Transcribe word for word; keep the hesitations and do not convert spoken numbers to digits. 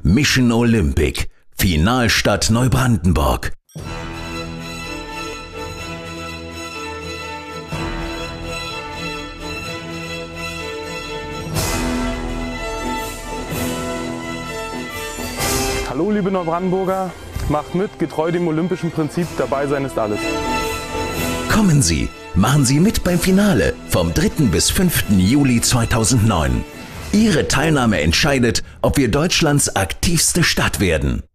Mission Olympic, Finalstadt Neubrandenburg. Hallo liebe Neubrandenburger, macht mit, getreu dem olympischen Prinzip, dabei sein ist alles. Kommen Sie, machen Sie mit beim Finale vom dritten bis fünften Juli zweitausendneun. Ihre Teilnahme entscheidet, ob wir Deutschlands aktivste Stadt werden.